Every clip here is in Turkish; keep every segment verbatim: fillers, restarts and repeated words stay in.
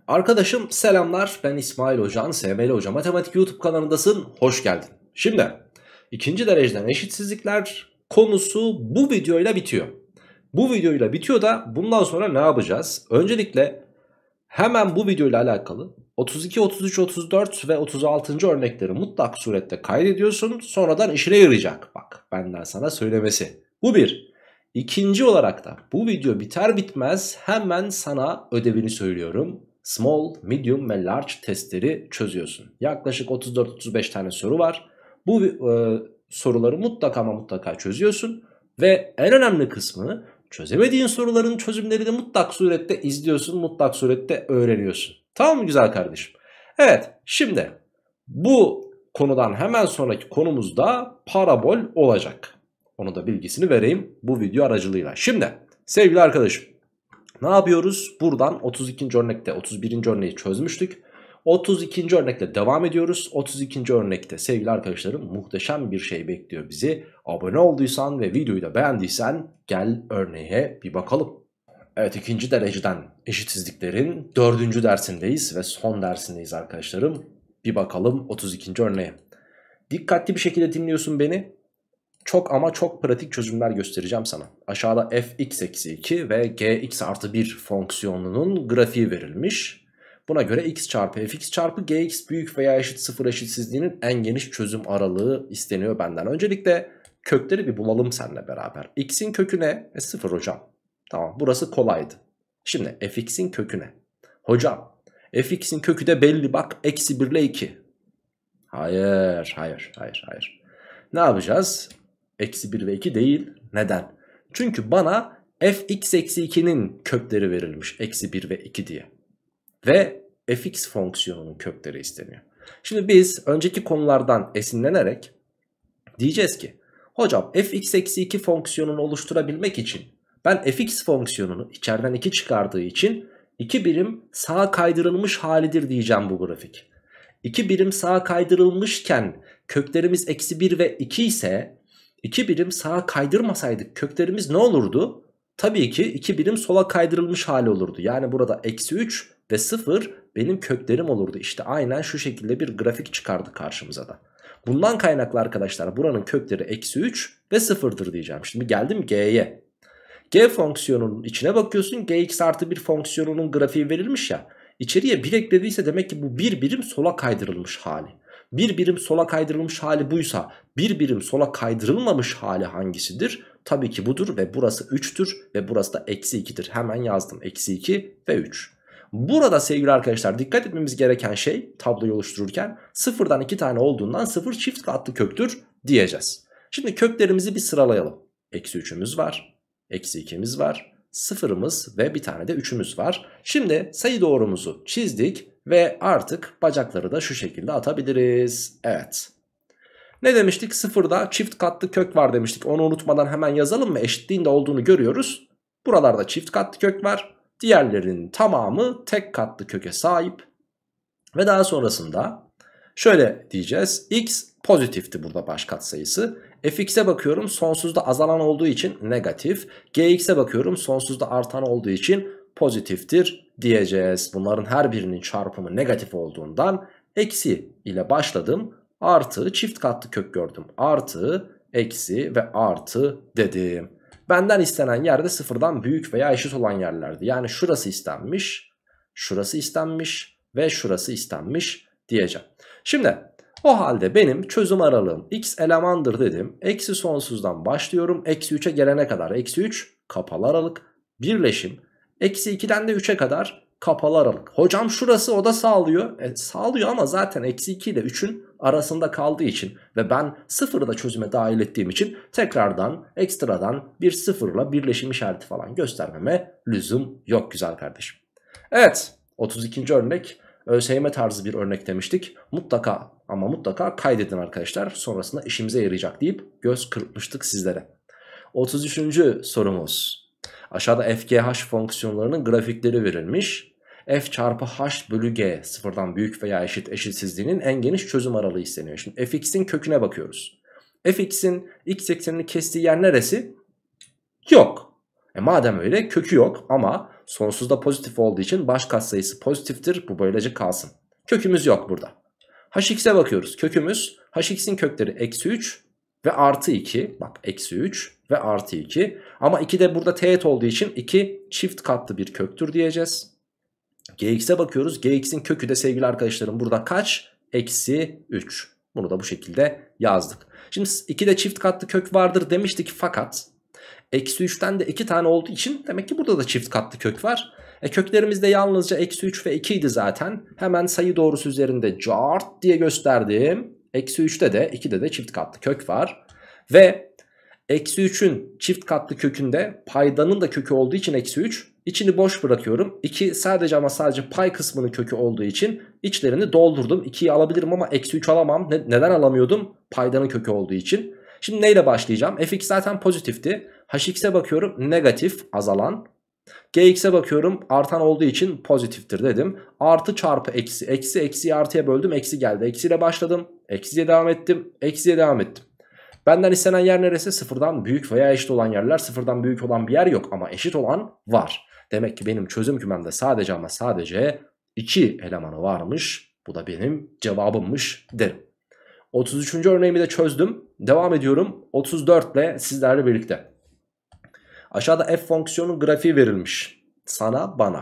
Arkadaşım selamlar, ben İsmail Hocan, S M L Hoca Matematik YouTube kanalındasın, hoş geldin. Şimdi ikinci dereceden eşitsizlikler konusu bu videoyla bitiyor. Bu videoyla bitiyor da bundan sonra ne yapacağız? Öncelikle hemen bu videoyla alakalı otuz iki, otuz üç, otuz dört ve otuz altıncı örnekleri mutlak surette kaydediyorsun. Sonradan işine yarayacak. Bak benden sana söylemesi. Bu bir. İkinci olarak da bu video biter bitmez hemen sana ödevini söylüyorum. Small, medium ve large testleri çözüyorsun. Yaklaşık otuz dört otuz beş tane soru var. Bu e, soruları mutlaka ama mutlaka çözüyorsun. Ve en önemli kısmı, çözemediğin soruların çözümlerini mutlak surette izliyorsun, mutlak surette öğreniyorsun. Tamam mı güzel kardeşim? Evet, şimdi bu konudan hemen sonraki konumuz da parabol olacak. Onu da bilgisini vereyim bu video aracılığıyla. Şimdi sevgili arkadaşım, ne yapıyoruz? Buradan otuz ikinci örnekte otuz birinci örneği çözmüştük. otuz ikinci örnekle devam ediyoruz. otuz ikinci örnekte sevgili arkadaşlarım muhteşem bir şey bekliyor bizi. Abone olduysan ve videoyu da beğendiysen gel örneğe bir bakalım. Evet, ikinci dereceden eşitsizliklerin dördüncü dersindeyiz ve son dersindeyiz arkadaşlarım. Bir bakalım otuz ikinci örneğe. Dikkatli bir şekilde dinliyorsun beni. Çok ama çok pratik çözümler göstereceğim sana. Aşağıda fx eksi iki ve gx artı bir fonksiyonunun grafiği verilmiş. Buna göre x çarpı fx çarpı gx büyük veya eşit sıfır eşitsizliğinin en geniş çözüm aralığı isteniyor benden. Öncelikle kökleri bir bulalım seninle beraber. X'in kökü ne? E sıfır hocam. Tamam, burası kolaydı. Şimdi fx'in kökü ne? Hocam fx'in kökü de belli bak, eksi bir ile iki. Hayır hayır hayır hayır. Ne yapacağız? Eksi bir ve iki değil. Neden? Çünkü bana fx eksi ikinin kökleri verilmiş. Eksi bir ve iki diye. Ve fx fonksiyonunun kökleri isteniyor. Şimdi biz önceki konulardan esinlenerek diyeceğiz ki hocam fx eksi iki fonksiyonunu oluşturabilmek için ben fx fonksiyonunu içeriden iki çıkardığı için iki birim sağa kaydırılmış halidir diyeceğim bu grafik. iki birim sağa kaydırılmışken köklerimiz eksi bir ve iki ise iki birim sağa kaydırmasaydık köklerimiz ne olurdu? Tabii ki iki birim sola kaydırılmış hali olurdu. Yani burada eksi üç ve sıfır benim köklerim olurdu. İşte aynen şu şekilde bir grafik çıkardı karşımıza da. Bundan kaynaklı arkadaşlar buranın kökleri eksi üç ve sıfırdır diyeceğim. Şimdi geldim G'ye. G fonksiyonunun içine bakıyorsun. Gx artı bir fonksiyonunun grafiği verilmiş ya. İçeriye bir eklediyse demek ki bu bir birim sola kaydırılmış hali. Bir birim sola kaydırılmış hali buysa bir birim sola kaydırılmamış hali hangisidir? Tabii ki budur ve burası üçtür ve burası da eksi ikidir. Hemen yazdım, eksi iki ve üç. Burada sevgili arkadaşlar dikkat etmemiz gereken şey tabloyu oluştururken sıfırdan iki tane olduğundan sıfır çift katlı köktür diyeceğiz. Şimdi köklerimizi bir sıralayalım. Eksi üçümüz var, eksi ikimiz var, sıfırımız ve bir tane de üçümüz var. Şimdi sayı doğrumuzu çizdik ve artık bacakları da şu şekilde atabiliriz. Evet. Ne demiştik? Sıfırda çift katlı kök var demiştik. Onu unutmadan hemen yazalım mı? Eşitliğin de olduğunu görüyoruz. Buralarda çift katlı kök var. Diğerlerinin tamamı tek katlı köke sahip. Ve daha sonrasında şöyle diyeceğiz. X pozitifti burada baş katsayısı. Fx'e bakıyorum, sonsuzda azalan olduğu için negatif. Gx'e bakıyorum, sonsuzda artan olduğu için pozitiftir diyeceğiz. Bunların her birinin çarpımı negatif olduğundan eksi ile başladım. Artı çift katlı kök gördüm. Artı, eksi ve artı dedim. Benden istenen yerde sıfırdan büyük veya eşit olan yerlerdi. Yani şurası istenmiş, şurası istenmiş ve şurası istenmiş diyeceğim. Şimdi o halde benim çözüm aralığım x elemandır dedim. Eksi sonsuzdan başlıyorum. Eksi üçe gelene kadar. Eksi üç kapalı aralık. Birleşim. Eksi ikiden de üçe kadar kapalı aralık. Hocam şurası o da sağlıyor. E, sağlıyor ama zaten eksi iki ile üçün arasında kaldığı için ve ben sıfırı da çözüme dahil ettiğim için tekrardan ekstradan bir sıfırla birleşim işareti falan göstermeme lüzum yok güzel kardeşim. Evet, otuz ikinci örnek ÖSYM tarzı bir örnek demiştik. Mutlaka ama mutlaka kaydedin arkadaşlar. Sonrasında işimize yarayacak deyip göz kırpmıştık sizlere. otuz üçüncü sorumuz. Aşağıda f g h fonksiyonlarının grafikleri verilmiş. F çarpı h bölü g sıfırdan büyük veya eşit eşitsizliğinin en geniş çözüm aralığı isteniyor. Şimdi fx'in köküne bakıyoruz. Fx'in x eksenini kestiği yer neresi? Yok. E madem öyle kökü yok ama Sonsuzda pozitif olduğu için baş katsayısı pozitiftir. Bu böylece kalsın. Kökümüz yok burada. Hx'e bakıyoruz. Kökümüz hx'in kökleri eksi üç ve artı iki. Bak eksi üç ve artı iki. Ama iki de burada teğet olduğu için iki çift katlı bir köktür diyeceğiz. Gx'e bakıyoruz. Gx'in kökü de sevgili arkadaşlarım burada kaç? Eksi üç. Bunu da bu şekilde yazdık. Şimdi ikide çift katlı kök vardır demiştik fakat eksi üçten de iki tane olduğu için demek ki burada da çift katlı kök var. E köklerimiz de yalnızca eksi üç ve iki idi zaten. Hemen sayı doğrusu üzerinde cart diye gösterdim. Eksi üçte de ikide de çift katlı kök var. Ve eksi üçün çift katlı kökünde paydanın da kökü olduğu için eksi üç. İçini boş bırakıyorum. iki sadece ama sadece pay kısmının kökü olduğu için içlerini doldurdum. ikiyi alabilirim ama eksi üç alamam. Ne, neden alamıyordum? Paydanın kökü olduğu için. Şimdi neyle başlayacağım? Fx zaten pozitifti. Hx'e bakıyorum negatif azalan. Gx'e bakıyorum artan olduğu için pozitiftir dedim. Artı çarpı eksi. Eksi eksiyi artıya böldüm. Eksi geldi. Eksiyle başladım. Eksiye devam ettim. Eksiye devam ettim. Benden istenen yer neresi? Sıfırdan büyük veya eşit olan yerler. Sıfırdan büyük olan bir yer yok ama eşit olan var. Demek ki benim çözüm kümemde sadece ama sadece iki elemanı varmış. Bu da benim cevabımmış derim. otuz üçüncü örneğimi de çözdüm. Devam ediyorum otuz dört ile sizlerle birlikte. Aşağıda f fonksiyonun grafiği verilmiş. Sana bana.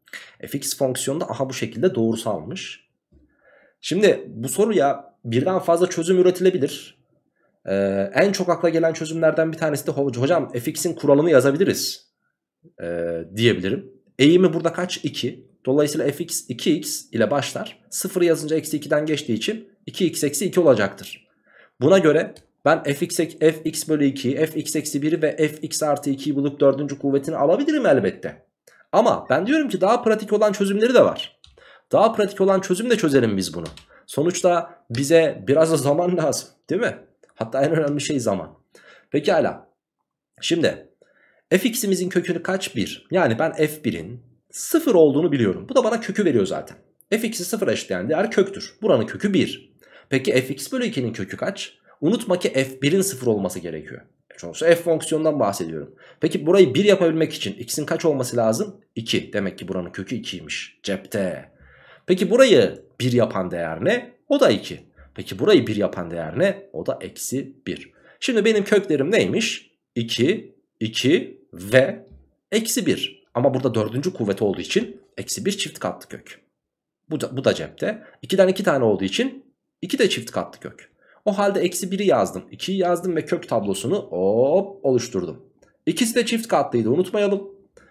Fx fonksiyonu da aha bu şekilde doğrusalmış. Şimdi bu soruya birden fazla çözüm üretilebilir. Ee, en çok akla gelen çözümlerden bir tanesi de hocam fx'in kuralını yazabiliriz ee, diyebilirim. Eğimi burada kaç? iki. Dolayısıyla fx iki x ile başlar. sıfır yazınca eksi ikiden geçtiği için iki x eksi iki olacaktır. Buna göre ben fx, fx bölü ikiyi, fx eksi biri ve fx artı ikiyi bulup dördüncü kuvvetini alabilirim elbette. Ama ben diyorum ki daha pratik olan çözümleri de var. Daha pratik olan çözümle çözelim biz bunu. Sonuçta bize biraz da zaman lazım, değil mi? Hatta en önemli şey zaman. Pekala. Şimdi fx'imizin kökünü kaç? bir. Yani ben f birin sıfır olduğunu biliyorum. Bu da bana kökü veriyor zaten. fx'i sıfıra eşitleyen değer köktür. Buranın kökü bir. Peki fx bölü ikinin kökü kaç? Unutma ki f birin sıfır olması gerekiyor. Sonuçta f fonksiyonundan bahsediyorum. Peki burayı bir yapabilmek için x'in kaç olması lazım? iki. Demek ki buranın kökü ikiymiş. Cepte. Peki burayı bir yapan değer ne? O da iki. Peki burayı bir yapan değer ne? O da eksi bir. Şimdi benim köklerim neymiş? iki, iki ve eksi bir. Ama burada dördüncü kuvvet olduğu için eksi bir çift katlı kök. Bu da, bu da cepte. ikiden iki tane olduğu için iki de çift katlı kök. O halde eksi biri yazdım. ikiyi yazdım ve kök tablosunu hop oluşturdum. İkisi de çift katlıydı, unutmayalım.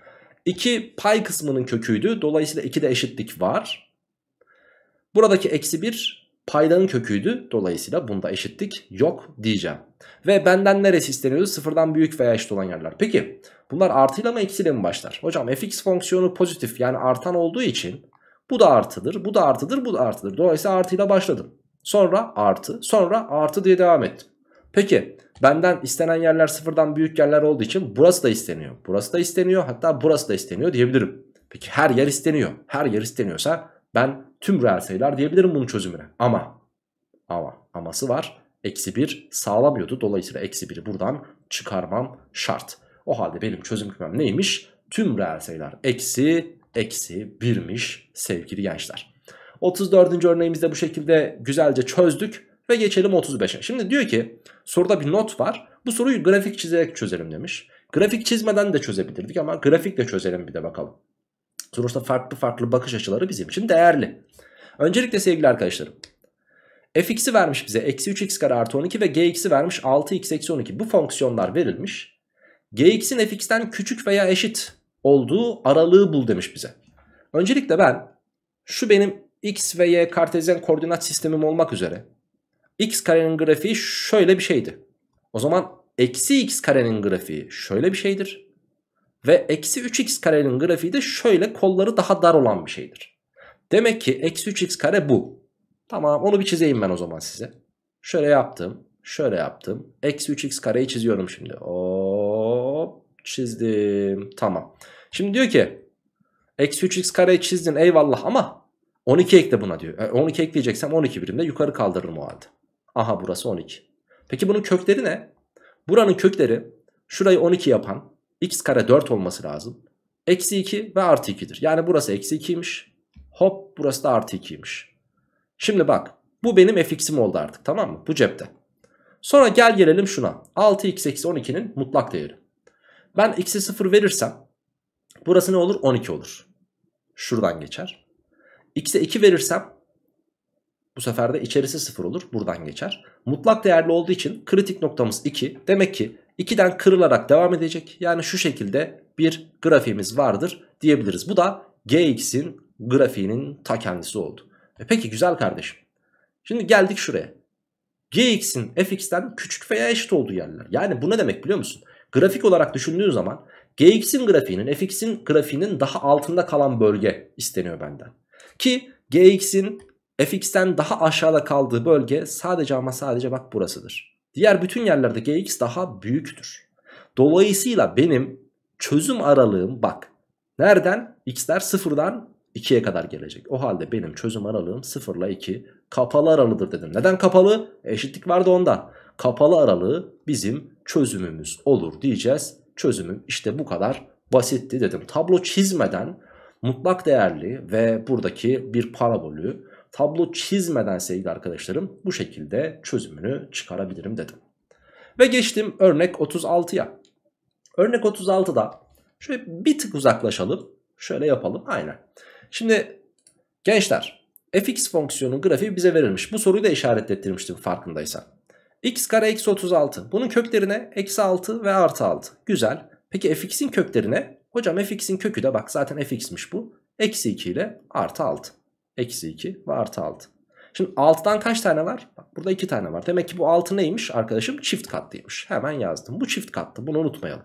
iki pay kısmının köküydü. Dolayısıyla ikide eşitlik var. Buradaki eksi bir paydanın köküydü. Dolayısıyla bunda eşitlik yok diyeceğim. Ve benden neresi isteniyordu? Sıfırdan büyük veya eşit olan yerler. Peki bunlar artıyla mı eksiyle mi başlar? Hocam fx fonksiyonu pozitif, yani artan olduğu için bu da artıdır, bu da artıdır, bu da artıdır. Dolayısıyla artıyla başladım. Sonra artı, sonra artı diye devam ettim. Peki benden istenen yerler sıfırdan büyük yerler olduğu için burası da isteniyor. Burası da isteniyor, hatta burası da isteniyor diyebilirim. Peki her yer isteniyor. Her yer isteniyorsa ben tüm reel sayılar diyebilirim bunun çözümüne. Ama, ama, aması var. Eksi bir sağlamıyordu. Dolayısıyla eksi biri buradan çıkarmam şart. O halde benim çözüm kümem neymiş? Tüm reel sayılar eksi, eksi birmiş sevgili gençler. otuz dördüncü örneğimizde bu şekilde güzelce çözdük ve geçelim otuz beşe. Şimdi diyor ki soruda bir not var. Bu soruyu grafik çizerek çözelim demiş. Grafik çizmeden de çözebilirdik ama grafikle çözelim bir de bakalım. Sonuçta farklı farklı bakış açıları bizim için değerli. Öncelikle sevgili arkadaşlarım, fx'i vermiş bize eksi üç x kare artı on iki ve gx'i vermiş altı x eksi on iki. Bu fonksiyonlar verilmiş. Gx'in fx'ten küçük veya eşit olduğu aralığı bul demiş bize. Öncelikle ben şu benim x ve y kartezyen koordinat sistemim olmak üzere x karenin grafiği şöyle bir şeydi. O zaman eksi x karenin grafiği şöyle bir şeydir. Ve eksi üç x karenin grafiği de şöyle kolları daha dar olan bir şeydir. Demek ki eksi üç x kare bu. Tamam, onu bir çizeyim ben o zaman size. Şöyle yaptım. Şöyle yaptım. Eksi üç x kareyi çiziyorum şimdi. Hop çizdim. Tamam. Şimdi diyor ki eksi üç x kareyi çizdin eyvallah ama on iki ekle buna diyor. E, on iki ekleyeceksem on iki birimde yukarı kaldırırım o halde. Aha burası on iki. Peki bunun kökleri ne? Buranın kökleri şurayı on iki yapan x kare dört olması lazım. Eksi iki ve artı ikidir. Yani burası eksi ikiymiş. Hop, burası da artı ikiymiş. Şimdi bak, bu benim fx'im oldu artık, tamam mı? Bu cepte. Sonra gel gelelim şuna. altı x eksi on ikinin mutlak değeri. Ben x'e sıfır verirsem burası ne olur? on iki olur. Şuradan geçer. X'e iki verirsem bu sefer de içerisi sıfır olur. Buradan geçer. Mutlak değerli olduğu için kritik noktamız iki. Demek ki ikiden kırılarak devam edecek. Yani şu şekilde bir grafiğimiz vardır diyebiliriz. Bu da Gx'in grafiğinin ta kendisi oldu. E peki güzel kardeşim. Şimdi geldik şuraya. Gx'in fx'ten küçük veya eşit olduğu yerler. Yani bu ne demek biliyor musun? Grafik olarak düşündüğün zaman Gx'in grafiğinin fx'in grafiğinin daha altında kalan bölge isteniyor benden. Ki Gx'in fx'ten daha aşağıda kaldığı bölge sadece ama sadece bak burasıdır. Diğer bütün yerlerde Gx daha büyüktür. Dolayısıyla benim çözüm aralığım bak. Nereden? X'ler sıfırdan ikiye kadar gelecek. O halde benim çözüm aralığım sıfır ile iki kapalı aralığıdır dedim. Neden kapalı? Eşitlik vardı onda. Kapalı aralığı bizim çözümümüz olur diyeceğiz. Çözümüm işte bu kadar basitti dedim. Tablo çizmeden mutlak değerli ve buradaki bir parabolü tablo çizmeden sevgili arkadaşlarım bu şekilde çözümünü çıkarabilirim dedim. Ve geçtim örnek otuz altıya. Örnek otuz altıda şöyle bir tık uzaklaşalım. Şöyle yapalım aynen. Şimdi gençler, fx fonksiyonun grafiği bize verilmiş. Bu soruyu da işaretlettirmiştim farkındaysan. X kare eksi otuz altı. Bunun köklerine eksi altı ve artı altı. Güzel. Peki fx'in köklerine? Hocam fx'in kökü de bak zaten fx'miş bu. Eksi iki ile artı altı. Eksi iki ve artı altı. Şimdi altıdan kaç tane var? Bak burada iki tane var. Demek ki bu altı neymiş arkadaşım? Çift katlıymış. Hemen yazdım. Bu çift katlı. Bunu unutmayalım.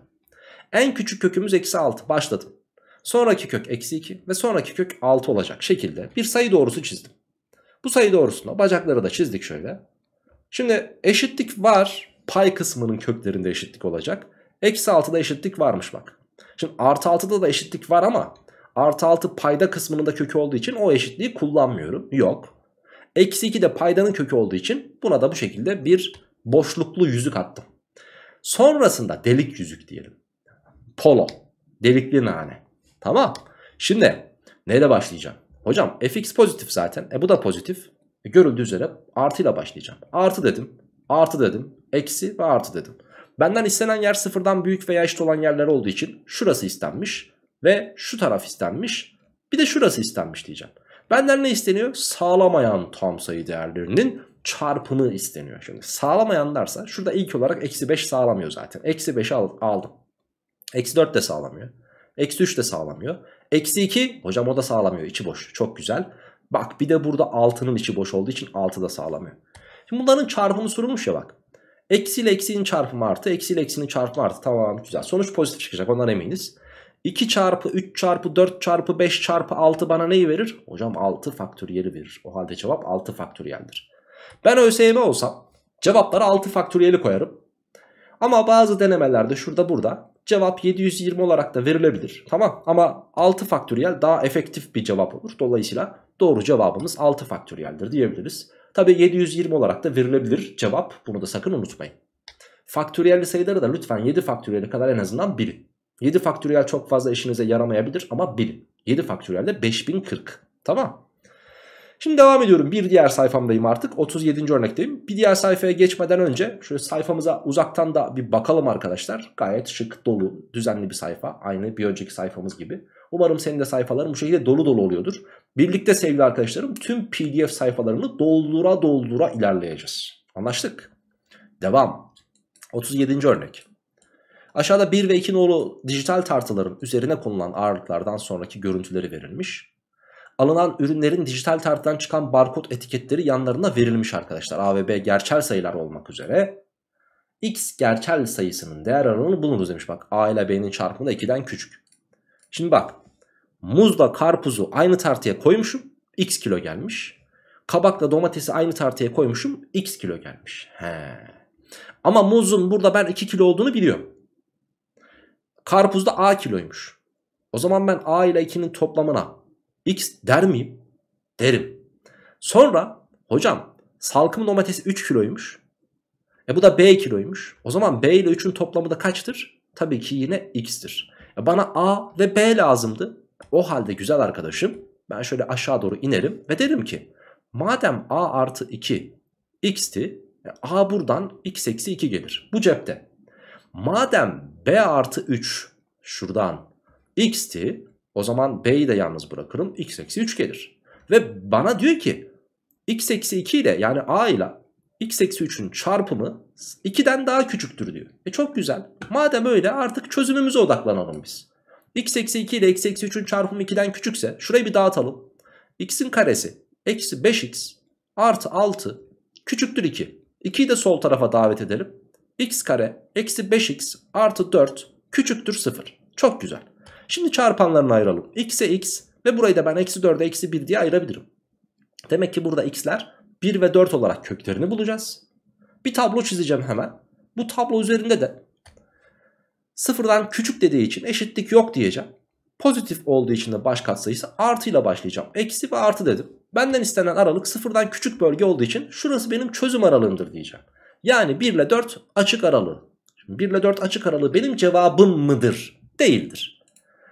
En küçük kökümüz eksi altı. Başladım. Sonraki kök eksi iki ve sonraki kök altı olacak şekilde bir sayı doğrusu çizdim. Bu sayı doğrusunda bacakları da çizdik şöyle. Şimdi eşitlik var. Pay kısmının köklerinde eşitlik olacak. Eksi altıda eşitlik varmış bak. Şimdi artı altıda da eşitlik var ama artı altı payda kısmının da kökü olduğu için o eşitliği kullanmıyorum. Yok. Eksi iki de paydanın kökü olduğu için buna da bu şekilde bir boşluklu yüzük attım. Sonrasında delik yüzük diyelim. Polo. Delikli nane. Tamam. Şimdi neyle başlayacağım? Hocam fx pozitif zaten. E bu da pozitif. E, görüldüğü üzere artıyla başlayacağım. Artı dedim. Artı dedim. Eksi ve artı dedim. Benden istenen yer sıfırdan büyük veya eşit olan yerler olduğu için şurası istenmiş. Ve şu taraf istenmiş. Bir de şurası istenmiş diyeceğim. Benden ne isteniyor? Sağlamayan tam sayı değerlerinin çarpımı isteniyor. Şimdi sağlamayan derse şurada ilk olarak eksi beş sağlamıyor zaten. Eksi beşi aldım. Eksi dört de sağlamıyor. Eksi üç de sağlamıyor. Eksi iki hocam o da sağlamıyor. İçi boş. Çok güzel. Bak bir de burada altının içi boş olduğu için altı da sağlamıyor. Şimdi bunların çarpımı sorulmuş ya bak. Eksi ile eksinin çarpımı artı. Eksi ile eksinin çarpımı artı. Tamam güzel. Sonuç pozitif çıkacak ondan eminiz. iki çarpı üç çarpı dört çarpı beş çarpı altı bana neyi verir? Hocam altı faktöriyeli verir. O halde cevap altı faktöriyeldir. Ben ÖSYM olsam cevaplara altı faktöriyeli koyarım. Ama bazı denemelerde şurada burada cevap yedi yüz yirmi olarak da verilebilir. Tamam ama altı faktöriyel daha efektif bir cevap olur. Dolayısıyla doğru cevabımız altı faktöriyeldir diyebiliriz. Tabi yedi yüz yirmi olarak da verilebilir cevap. Bunu da sakın unutmayın. Faktöriyelli sayıları da lütfen yedi faktöriyeli kadar en azından bilin. yedi faktöriyel çok fazla işinize yaramayabilir ama bilin. yedi faktöriyel de beş bin kırk. Tamam. Şimdi devam ediyorum. Bir diğer sayfamdayım artık. otuz yedinci örnekteyim. Bir diğer sayfaya geçmeden önce şöyle sayfamıza uzaktan da bir bakalım arkadaşlar. Gayet şık, dolu, düzenli bir sayfa. Aynı bir önceki sayfamız gibi. Umarım senin de sayfaların bu şekilde dolu dolu oluyordur. Birlikte sevgili arkadaşlarım tüm P D F sayfalarını doldura doldura ilerleyeceğiz. Anlaştık? Devam. otuz yedinci örnek. Aşağıda bir ve iki nolu dijital tartıların üzerine konulan ağırlıklardan sonraki görüntüleri verilmiş. Alınan ürünlerin dijital tartıdan çıkan barkod etiketleri yanlarına verilmiş arkadaşlar. A ve B gerçel sayılar olmak üzere. X gerçel sayısının değer aralığını bulunuz demiş bak. A ile B'nin çarpımı da ikiden küçük. Şimdi bak. Muzla karpuzu aynı tartıya koymuşum. X kilo gelmiş. Kabakla domatesi aynı tartıya koymuşum. X kilo gelmiş. He. Ama muzun burada ben iki kilo olduğunu biliyorum. Karpuzda A kiloymuş. O zaman ben A ile ikinin toplamına X der miyim? Derim. Sonra hocam salkım domatesi üç kiloymuş. E bu da B kiloymuş. O zaman B ile üçün toplamı da kaçtır? Tabii ki yine X'tir. E bana A ve B lazımdı. O halde güzel arkadaşım ben şöyle aşağı doğru inerim ve derim ki madem A artı iki x'ti, A buradan x eksi iki gelir. Bu cepte. Madem B artı üç şuradan x'ti, o zaman B'yi de yalnız bırakırım, x eksi üç gelir. Ve bana diyor ki x eksi iki ile yani A ile x eksi üçün çarpımı iki'den daha küçüktür diyor. E çok güzel. Madem öyle artık çözümümüze odaklanalım biz. X eksi iki ile x eksi üçün çarpımı iki'den küçükse şurayı bir dağıtalım. X'in karesi eksi beş x artı altı küçüktür iki. iki'yi de sol tarafa davet edelim. X kare eksi beş x artı dört küçüktür sıfır. Çok güzel. Şimdi çarpanlarını ayıralım. X'e x ve burayı da ben eksi dört'e eksi bir diye ayırabilirim. Demek ki burada x'ler bir ve dört olarak köklerini bulacağız. Bir tablo çizeceğim hemen. Bu tablo üzerinde de sıfırdan küçük dediği için eşitlik yok diyeceğim. Pozitif olduğu için de baş katsayısı artıyla başlayacağım. Eksi ve artı dedim. Benden istenen aralık sıfırdan küçük bölge olduğu için şurası benim çözüm aralığımdır diyeceğim. Yani bir ile dört açık aralığı. Şimdi bir ile dört açık aralığı benim cevabım mıdır? Değildir.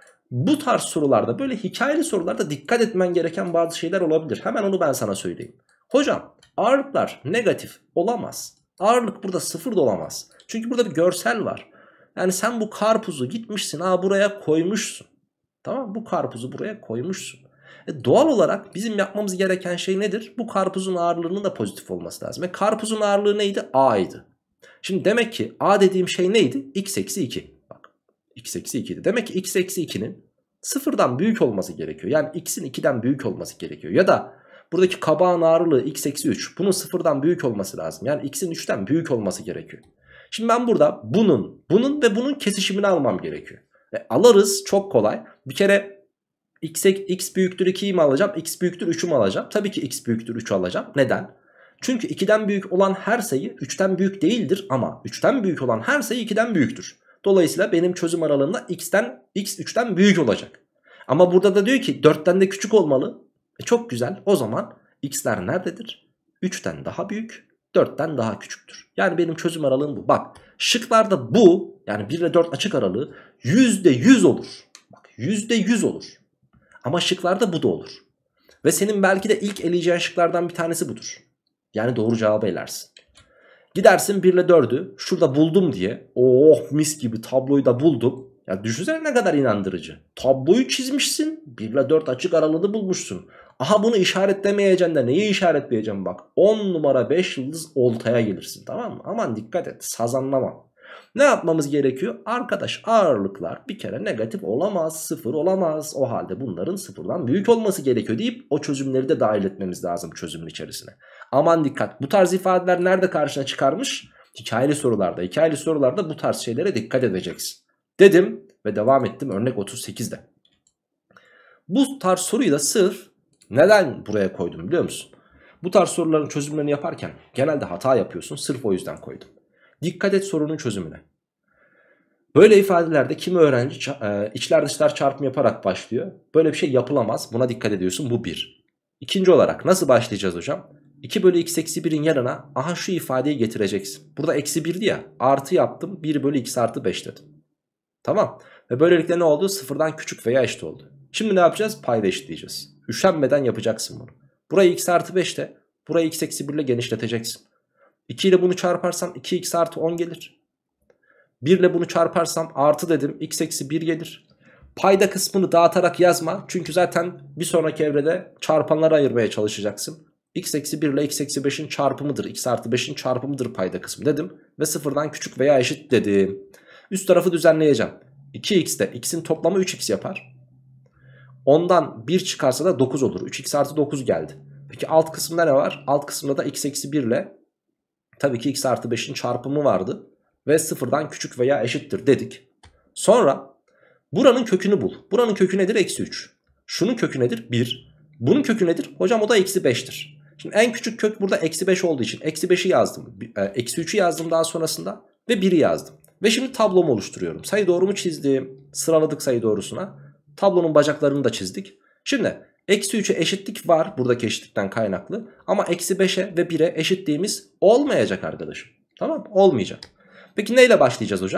Bu tarz sorularda, böyle hikayeli sorularda dikkat etmen gereken bazı şeyler olabilir. Hemen onu ben sana söyleyeyim. Hocam ağırlıklar negatif olamaz. Ağırlık burada sıfır da olamaz. Çünkü burada bir görsel var. Yani sen bu karpuzu gitmişsin ha buraya koymuşsun. Tamam, bu karpuzu buraya koymuşsun. E doğal olarak bizim yapmamız gereken şey nedir? Bu karpuzun ağırlığının da pozitif olması lazım. E karpuzun ağırlığı neydi? A'ydı. Şimdi demek ki A dediğim şey neydi? X eksi iki. Bak x eksi iki idi. Demek ki x eksi iki'nin sıfırdan büyük olması gerekiyor. Yani x'in iki'den büyük olması gerekiyor. Ya da buradaki kabağın ağırlığı x eksi üç. Bunun sıfırdan büyük olması lazım. Yani x'in üç'ten büyük olması gerekiyor. Şimdi ben burada bunun, bunun ve bunun kesişimini almam gerekiyor. E alırız, çok kolay. Bir kere x, x büyüktür iki'yi mi alacağım? X büyüktür üç'ü mü alacağım? Tabii ki x büyüktür üç'ü alacağım. Neden? Çünkü iki'den büyük olan her sayı üç'ten büyük değildir ama üç'ten büyük olan her sayı iki'den büyüktür. Dolayısıyla benim çözüm aralığımda x'ten x üç'ten büyük olacak. Ama burada da diyor ki dört'ten de küçük olmalı. E çok güzel. O zaman x'ler nerededir? üç'ten daha büyük, dört'ten daha küçüktür. Yani benim çözüm aralığım bu. Bak şıklarda bu, yani bir ile dört açık aralığı yüzde yüz olur. Bak yüzde yüz olur. Ama şıklarda bu da olur. Ve senin belki de ilk eleyeceğin şıklardan bir tanesi budur. Yani doğru cevabı elersin. Gidersin bir ile dört'ü şurada buldum diye. Oh mis gibi tabloyu da buldum. Ya düşünsene ne kadar inandırıcı. Tabloyu çizmişsin. bir ile dört açık aralığını bulmuşsun. Aha bunu işaretlemeyeceksin de neyi işaretleyeceğim bak. on numara beş yıldız oltaya gelirsin, tamam mı? Aman dikkat et, sazanlama. Ne yapmamız gerekiyor? Arkadaş ağırlıklar bir kere negatif olamaz, sıfır olamaz. O halde bunların sıfırdan büyük olması gerekiyor deyip o çözümleri de dahil etmemiz lazım çözümün içerisine. Aman dikkat, bu tarz ifadeler nerede karşına çıkarmış? Hikayeli sorularda. Hikayeli sorularda bu tarz şeylere dikkat edeceksin dedim ve devam ettim örnek otuz sekiz'de. Bu tarz soruyu da sırf neden buraya koydum biliyor musun? Bu tarz soruların çözümlerini yaparken genelde hata yapıyorsun, sırf o yüzden koydum. Dikkat et sorunun çözümüne. Böyle ifadelerde kimi öğrenci içler dışlar çarpımı yaparak başlıyor. Böyle bir şey yapılamaz, buna dikkat ediyorsun, bu bir. İkinci olarak nasıl başlayacağız hocam? iki bölü x eksi bir'in yanına aha şu ifadeyi getireceksin. Burada eksi bir'di ya, artı yaptım, bir bölü x artı beş dedim. Tamam. Ve böylelikle ne oldu? Sıfırdan küçük veya eşit oldu. Şimdi ne yapacağız? Payda eşitleyeceğiz. Üşenmeden yapacaksın bunu. Burayı x artı beş'te, burayı x eksi bir ile genişleteceksin. iki ile bunu çarparsam iki x artı on gelir. bir ile bunu çarparsam artı dedim, x eksi bir gelir. Payda kısmını dağıtarak yazma. Çünkü zaten bir sonraki evrede çarpanlara ayırmaya çalışacaksın. X eksi bir ile x eksi beş'in çarpımıdır. X artı beş'in çarpımıdır payda kısmı dedim. Ve sıfırdan küçük veya eşit dedim. Üst tarafı düzenleyeceğim. iki x'te x'in toplamı üç x yapar. ondan bir çıkarsa da dokuz olur. üç x artı dokuz geldi. Peki alt kısımda ne var? Alt kısımda da x eksi bir ile tabii ki x artı beş'in çarpımı vardı. Ve sıfırdan küçük veya eşittir dedik. Sonra buranın kökünü bul. Buranın kökü nedir? Eksi üç. Şunun kökü nedir? bir. Bunun kökü nedir? Hocam o da eksi beş'tir. Şimdi en küçük kök burada eksi beş olduğu için eksi beş'i yazdım. Eksi üç'ü yazdım daha sonrasında ve bir'i yazdım. Ve şimdi tablomu oluşturuyorum. Sayı doğrumu çizdim. Sıraladık sayı doğrusuna. Tablonun bacaklarını da çizdik. Şimdi eksi üç'e eşitlik var buradaki eşitlikten kaynaklı. Ama eksi beş'e ve bir'e eşitliğimiz olmayacak arkadaşım. Tamam, olmayacak. Peki neyle başlayacağız hocam?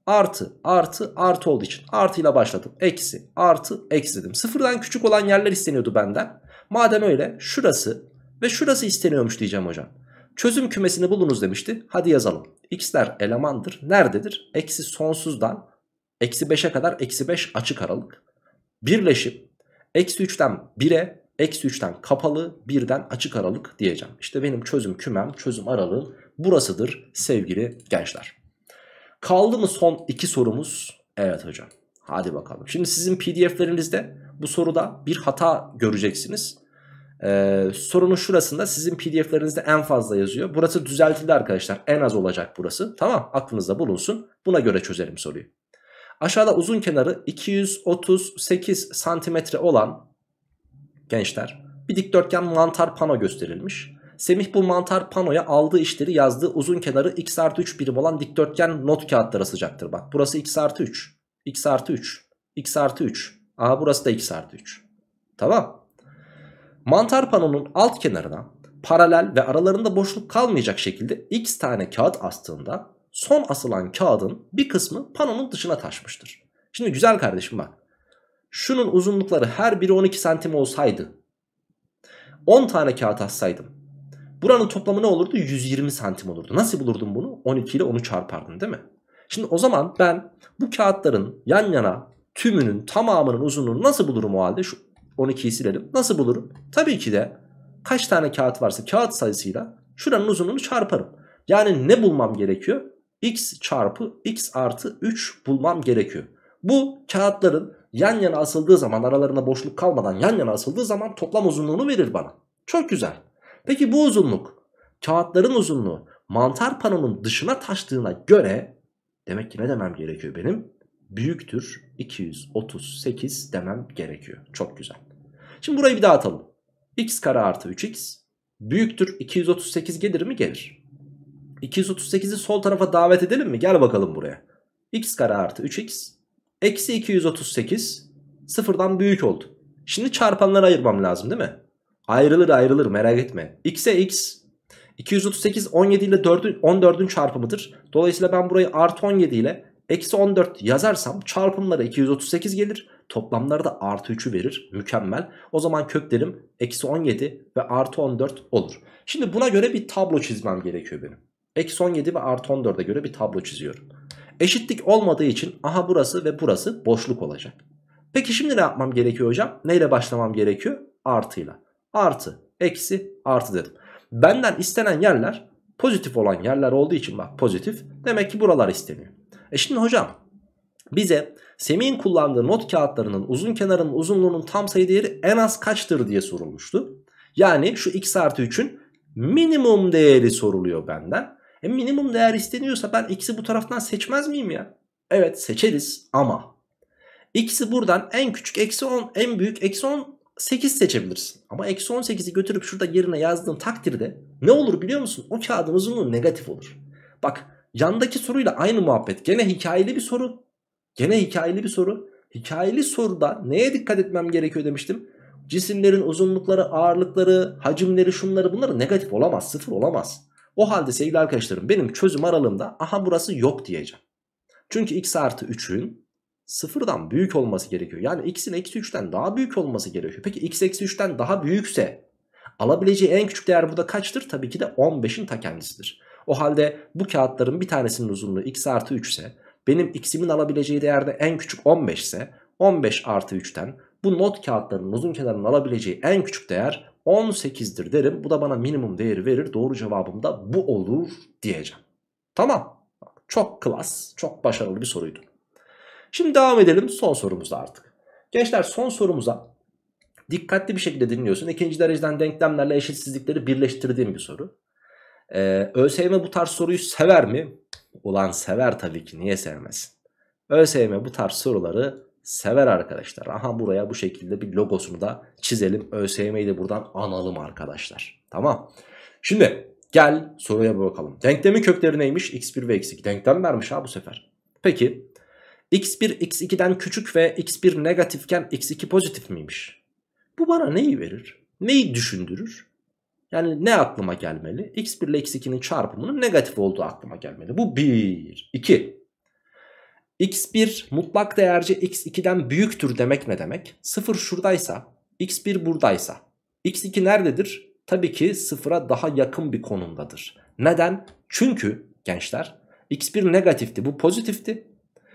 Artı, artı, artı olduğu için artıyla başladım. Eksi, artı, eksi dedim. Sıfırdan küçük olan yerler isteniyordu benden. Madem öyle şurası ve şurası isteniyormuş diyeceğim hocam. Çözüm kümesini bulunuz demişti. Hadi yazalım. X'ler elemandır. Nerededir? Eksi sonsuzdan eksi beşe kadar eksi beş açık aralık. Birleşip eksi üçten bire, eksi üçten kapalı, birden açık aralık diyeceğim. İşte benim çözüm kümem, çözüm aralığım burasıdır sevgili gençler. Kaldı mı son iki sorumuz? Evet hocam. Hadi bakalım. Şimdi sizin P D F'lerinizde bu soruda bir hata göreceksiniz. Ee, sorunun şurasında sizin P D F'lerinizde en fazla yazıyor. Burası düzeltildi arkadaşlar. En az olacak burası. Tamam, aklınızda bulunsun. Buna göre çözelim soruyu. Aşağıda uzun kenarı iki yüz otuz sekiz santimetre olan gençler bir dikdörtgen mantar pano gösterilmiş. Semih bu mantar panoya aldığı işleri yazdığı uzun kenarı x artı üç birim olan dikdörtgen not kağıtları asacaktır. Bak burası x artı üç, x artı üç, x artı üç. Aha burası da x artı üç. Tamam. Mantar panonun alt kenarına paralel ve aralarında boşluk kalmayacak şekilde x tane kağıt astığında son asılan kağıdın bir kısmı panonun dışına taşmıştır. Şimdi güzel kardeşim bak. Şunun uzunlukları her biri on iki santim olsaydı, on tane kağıt assaydım, buranın toplamı ne olurdu? yüz yirmi santim olurdu. Nasıl bulurdun bunu? on iki ile onu çarpardın değil mi? Şimdi o zaman ben bu kağıtların yan yana tümünün tamamının uzunluğunu nasıl bulurum o halde? Şu on ikiyi silelim. Nasıl bulurum? Tabii ki de kaç tane kağıt varsa kağıt sayısıyla şuranın uzunluğunu çarparım. Yani ne bulmam gerekiyor? X çarpı x artı üç bulmam gerekiyor. Bu kağıtların yan yana asıldığı zaman, aralarında boşluk kalmadan yan yana asıldığı zaman toplam uzunluğunu verir bana. Çok güzel. Peki bu uzunluk, kağıtların uzunluğu mantar panonun dışına taştığına göre demek ki ne demem gerekiyor benim? Büyüktür iki yüz otuz sekiz demem gerekiyor. Çok güzel. Şimdi burayı bir daha atalım. X kare artı üç x büyüktür iki yüz otuz sekiz gelir mi? Gelir. iki yüz otuz sekizi sol tarafa davet edelim mi? Gel bakalım buraya. X kare artı üç x eksi iki yüz otuz sekiz sıfırdan büyük oldu. Şimdi çarpanları ayırmam lazım değil mi? Ayrılır ayrılır, merak etme. X'e x. iki yüz otuz sekiz on yedi ile on dördün çarpımıdır. Dolayısıyla ben burayı artı on yedi ile eksi on dört yazarsam çarpımları iki yüz otuz sekiz gelir. Toplamları da artı üçü verir. Mükemmel. O zaman köklerim eksi on yedi ve artı on dört olur. Şimdi buna göre bir tablo çizmem gerekiyor benim. Eksi on yedi ve artı on dörde göre bir tablo çiziyorum. Eşitlik olmadığı için aha burası ve burası boşluk olacak. Peki şimdi ne yapmam gerekiyor hocam? Neyle başlamam gerekiyor? Artıyla. Artı, eksi, artı dedim. Benden istenen yerler pozitif olan yerler olduğu için bak pozitif. Demek ki buralar isteniyor. E şimdi hocam bize Semih'in kullandığı not kağıtlarının uzun kenarının uzunluğunun tam sayı değeri en az kaçtır diye sorulmuştu. Yani şu x artı üçün minimum değeri soruluyor benden. E minimum değer isteniyorsa ben x'i bu taraftan seçmez miyim ya? Evet seçeriz ama x'i buradan en küçük eksi on, en büyük eksi on sekiz seçebilirsin. Ama eksi on sekizi götürüp şurada yerine yazdığın takdirde ne olur biliyor musun? O kağıdın uzunluğu negatif olur. Bak yandaki soruyla aynı muhabbet. Gene hikayeli bir soru. Gene hikayeli bir soru. Hikayeli soruda neye dikkat etmem gerekiyor demiştim. Cisimlerin uzunlukları, ağırlıkları, hacimleri, şunları bunları negatif olamaz. Sıfır olamaz. O halde sevgili arkadaşlarım benim çözüm aralığımda aha burası yok diyeceğim. Çünkü x artı üçün sıfırdan büyük olması gerekiyor. Yani x'in eksi üçten daha büyük olması gerekiyor. Peki x eksi üçten daha büyükse alabileceği en küçük değer burada kaçtır? Tabii ki de on beşin ta kendisidir. O halde bu kağıtların bir tanesinin uzunluğu x artı üç ise benim x'imin alabileceği değerde en küçük on beş ise on beş artı üçten bu not kağıtlarının uzun kenarının alabileceği en küçük değer on sekizdir derim. Bu da bana minimum değeri verir. Doğru cevabım da bu olur diyeceğim. Tamam. Çok klas, çok başarılı bir soruydu. Şimdi devam edelim son sorumuza artık. Gençler son sorumuza dikkatli bir şekilde dinliyorsun. İkinci dereceden denklemlerle eşitsizlikleri birleştirdiğim bir soru. Ee, ÖSYM bu tarz soruyu sever mi? Ulan sever tabii ki, niye sevmesin? ÖSYM bu tarz soruları sever arkadaşlar. Aha buraya bu şekilde bir logosunu da çizelim. ÖSYM'yi de buradan analım arkadaşlar. Tamam. Şimdi gel soruya bir bakalım. Denklemin kökleri neymiş? x bir ve x iki. Denklem vermiş ha bu sefer. Peki x bir x iki'den küçük ve x bir negatifken x iki pozitif miymiş? Bu bana neyi verir? Neyi düşündürür? Yani ne aklıma gelmeli? x bir ile x iki'nin çarpımının negatif olduğu aklıma gelmeli. Bu bir. iki. x bir mutlak değerci x iki'den büyüktür demek ne demek? sıfır şuradaysa, x bir buradaysa, x iki nerededir? Tabii ki sıfıra daha yakın bir konumdadır. Neden? Çünkü gençler x bir negatifti, bu pozitifti.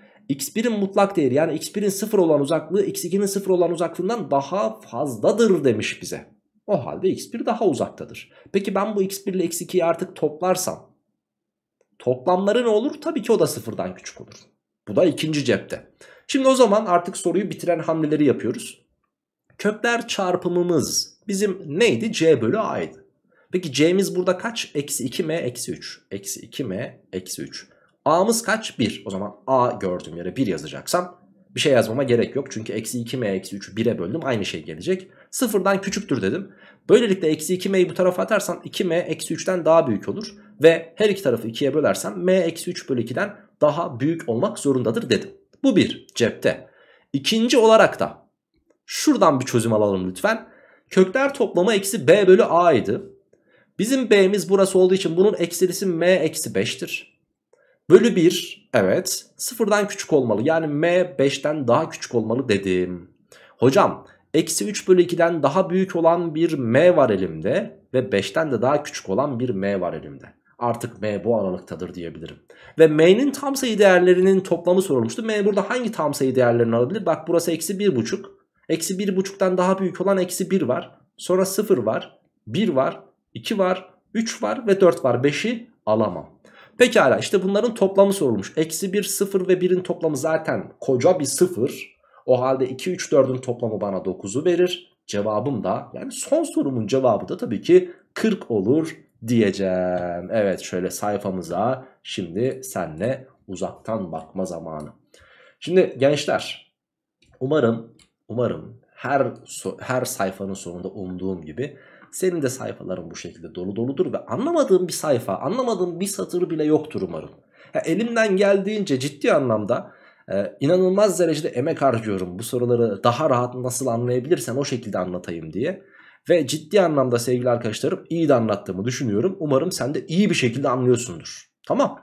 x bir'in mutlak değeri, yani x bir'in sıfır olan uzaklığı x iki'nin sıfır olan uzaklığından daha fazladır demiş bize. O halde x bir daha uzaktadır. Peki ben bu x bir ile x iki'yi artık toplarsam toplamları ne olur? Tabii ki o da sıfırdan küçük olur. Bu da ikinci cepte. Şimdi o zaman artık soruyu bitiren hamleleri yapıyoruz. Kökler çarpımımız bizim neydi? C bölü A'ydı. Peki C'miz burada kaç? Eksi iki m eksi üç. Eksi iki m eksi üç. A'mız kaç? bir. O zaman A gördüğüm yere bir yazacaksam bir şey yazmama gerek yok. Çünkü eksi iki m eksi üçü bire böldüm, aynı şey gelecek. Sıfırdan küçüktür dedim. Böylelikle eksi iki m'yi bu tarafa atarsam iki m eksi üçten daha büyük olur. Ve her iki tarafı ikiye bölersem m eksi üç bölü iki'den daha büyük olmak zorundadır dedim. Bu bir cepte. İkinci olarak da şuradan bir çözüm alalım lütfen. Kökler toplamı eksi b bölü a idi. Bizim b'miz burası olduğu için bunun eksilisi m eksi beş'tir. Bölü bir, evet, sıfırdan küçük olmalı. Yani m beş'ten daha küçük olmalı dedim. Hocam eksi üç bölü iki'den daha büyük olan bir m var elimde ve beş'ten de daha küçük olan bir m var elimde. Artık m bu aralıktadır diyebilirim. Ve m'nin tam sayı değerlerinin toplamı sorulmuştu. M burada hangi tam sayı değerlerini alabilir? Bak burası eksi bir buçuk. Eksi bir buçuktan daha büyük olan eksi bir var. Sonra sıfır var. bir var. iki var. üç var ve dört var. beş'i alamam. Pekala, işte bunların toplamı sorulmuş. Eksi bir, sıfır ve bir'in toplamı zaten koca bir sıfır. O halde iki, üç, dört'ün toplamı bana dokuz'u verir. Cevabım da, yani son sorumun cevabı da tabii ki kırk olur diyeceğim. Evet, şöyle sayfamıza şimdi senle uzaktan bakma zamanı. Şimdi gençler, umarım umarım her her sayfanın sonunda umduğum gibi senin de sayfaların bu şekilde dolu doludur ve anlamadığım bir sayfa, anlamadığım bir satır bile yoktur umarım. Ya, elimden geldiğince ciddi anlamda e, inanılmaz derecede emek harcıyorum bu soruları daha rahat nasıl anlayabilirsem o şekilde anlatayım diye. Ve ciddi anlamda sevgili arkadaşlarım iyi de anlattığımı düşünüyorum. Umarım sen de iyi bir şekilde anlıyorsundur. Tamam.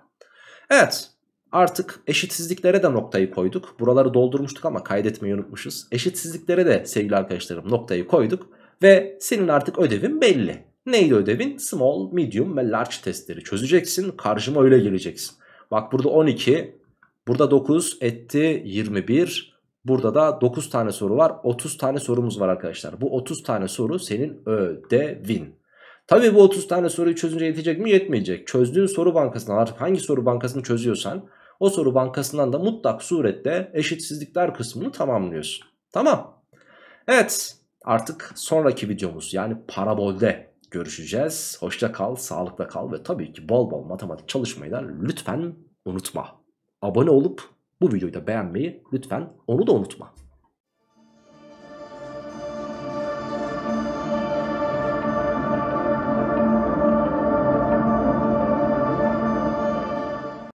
Evet. Artık eşitsizliklere de noktayı koyduk. Buraları doldurmuştuk ama kaydetmeyi unutmuşuz. Eşitsizliklere de sevgili arkadaşlarım noktayı koyduk. Ve senin artık ödevin belli. Neydi ödevin? Small, medium ve large testleri çözeceksin. Karşıma öyle geleceksin. Bak burada on iki, burada dokuz etti yirmi bir. Burada da dokuz tane soru var. otuz tane sorumuz var arkadaşlar. Bu otuz tane soru senin ödevin. Tabii bu otuz tane soruyu çözünce yetecek mi? Yetmeyecek. Çözdüğün soru bankasından, artık hangi soru bankasını çözüyorsan o soru bankasından da mutlak surette eşitsizlikler kısmını tamamlıyorsun. Tamam. Evet, artık sonraki videomuz yani parabolde görüşeceğiz. Hoşça kal, sağlıkla kal ve tabii ki bol bol matematik çalışmayı da lütfen unutma. Abone olup bu videoyu da beğenmeyi lütfen onu da unutma.